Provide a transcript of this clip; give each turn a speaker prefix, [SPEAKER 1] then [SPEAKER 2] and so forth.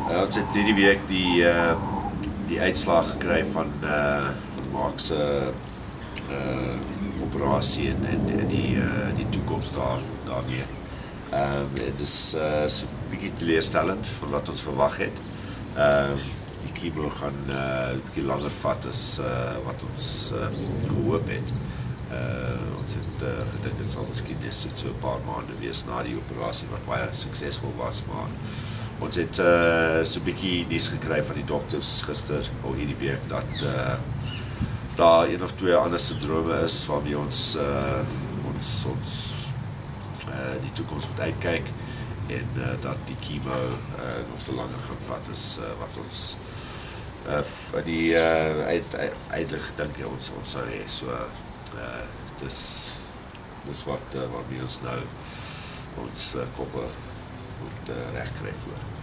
[SPEAKER 1] Ons het hierdie week die uitslag gekry van Mark se operasie en die toekoms daarmee. Dit is so 'n bietjie teleurstellend van wat ons verwag het. Die chemo gaan 'n bietjie langer vat as wat ons gehoop het. Ons het gedink dit sal miskien net so 'n paar maande wees na die operasie wat baie suksesvol was, maar ons het so 'n bietjie nuus gekry van die dokters gister of hierdie week dat daar een of twee ander syndrome is waarmee ons die toekoms moet uitkyk en dat die chemo nog te langer gaan vat as wat ons uiteindelik gedink ons sou hê. So dis wat waarmee ons nou ons koppe moet regkry voor.